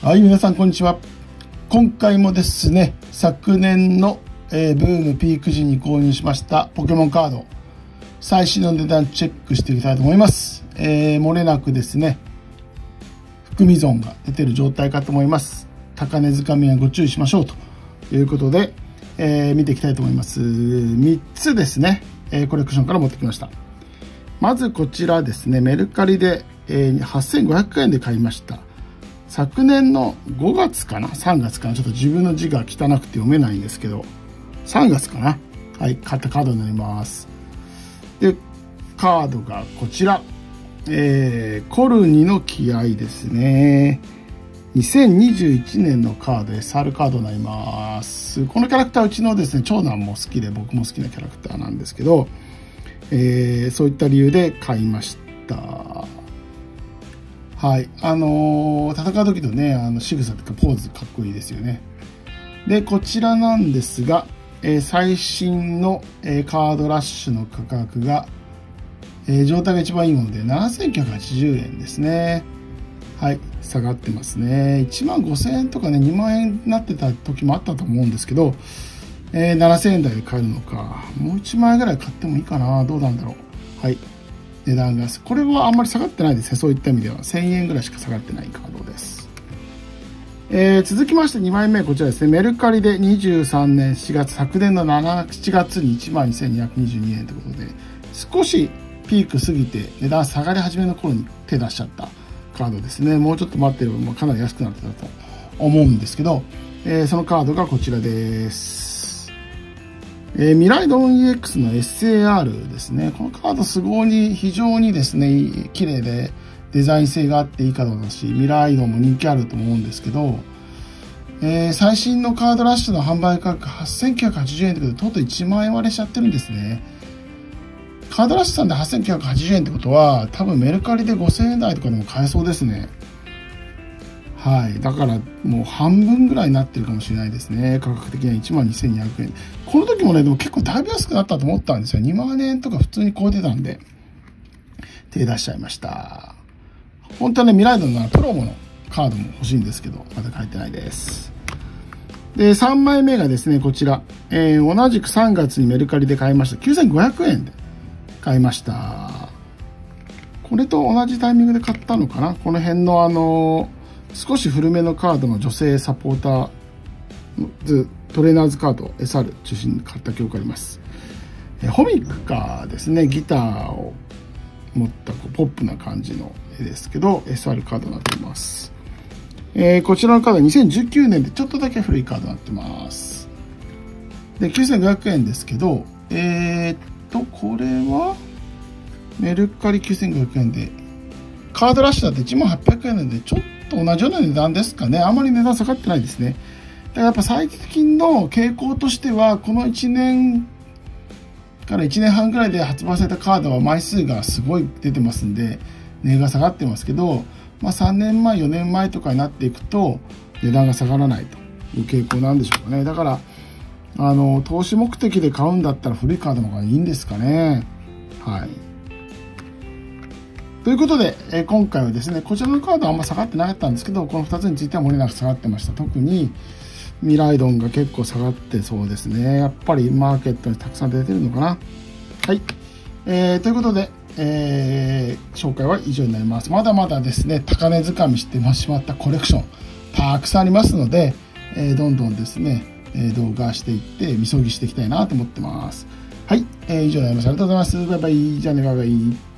はい、皆さんこんにちは。今回もですね、昨年の、ブームピーク時に購入しましたポケモンカード、最新の値段チェックしていきたいと思います。漏れなくですね、含み損が出ている状態かと思います。高値掴みはご注意しましょうということで、見ていきたいと思います。3つですね、コレクションから持ってきました。まずこちらですね、メルカリで、8500円で買いました。昨年の5月かな3月かな、ちょっと自分の字が汚くて読めないんですけど、3月かな、はい、買ったカードになります。で、カードがこちら、コルニの気合ですね。2021年のカード SR カードになります。このキャラクターうちのですね、長男も好きで僕も好きなキャラクターなんですけど、そういった理由で買いました。はい。戦う時のね、仕草とかポーズかっこいいですよね。で、こちらなんですが、最新の、カードラッシュの価格が、状態が一番いいもので7980円ですね。はい。下がってますね。15000円とかね、2万円になってた時もあったと思うんですけど、7000円台で買えるのか。もう1万円ぐらい買ってもいいかな。どうなんだろう。はい。値段が。これはあんまり下がってないですね。そういった意味では。1000円ぐらいしか下がってないカードです。続きまして2枚目、こちらですね。メルカリで23年4月、昨年の7月に 12,222 円ということで、少しピーク過ぎて値段下がり始めの頃に手出しちゃったカードですね。もうちょっと待ってればかなり安くなってたと思うんですけど、そのカードがこちらです。ミライドン EX の SAR ですね。このカード非常にですね、綺麗でデザイン性があっていいカードだし、ミライドンも人気あると思うんですけど、最新のカードラッシュの販売価格8980円ということで、とうとう1万円割れしちゃってるんですね。カードラッシュさんで8980円ってことは、多分メルカリで5000円台とかでも買えそうですね。はい。だからもう半分ぐらいになってるかもしれないですね。価格的には12,200円。この時もね、でも結構だいぶ安くなったと思ったんですよ。2万円とか普通に超えてたんで、手出しちゃいました。本当はね、ミライドのプロモのカードも欲しいんですけど、まだ書いてないです。で、3枚目がですね、こちら。同じく3月にメルカリで買いました。9500円で買いました。これと同じタイミングで買ったのかな。この辺の少し古めのカードの女性サポーター、トレーナーズカード SR 中心に買った記憶があります。ホミックカーですね。ギターを持ったポップな感じの絵ですけど、SR カードになっています。こちらのカードは2019年でちょっとだけ古いカードになってます。で、9500円ですけど、これはメルカリ9500円で、カードラッシュだって1800円なんで、ちょっと同じような値段ですかね。あまり値段下がってないですね。だからやっぱ最近の傾向としては、この1年から1年半ぐらいで発売されたカードは枚数がすごい出てますんで、値が下がってますけど、3年前、4年前とかになっていくと、値段が下がらないという傾向なんでしょうかね。だから、投資目的で買うんだったら古いカードの方がいいんですかね。はい。ということで、今回はですね、こちらのカードはあんま下がってなかったんですけど、この2つについては漏れなく下がってました。特に、ミライドンが結構下がってそうですね。やっぱりマーケットにたくさん出てるのかな。はい。ということで、紹介は以上になります。まだまだですね、高値掴みしてしまったコレクション、たくさんありますので、どんどんですね、動画していって、みそぎしていきたいなと思ってます。はい。以上になります。ありがとうございます。バイバイ。じゃあね、バイバイ。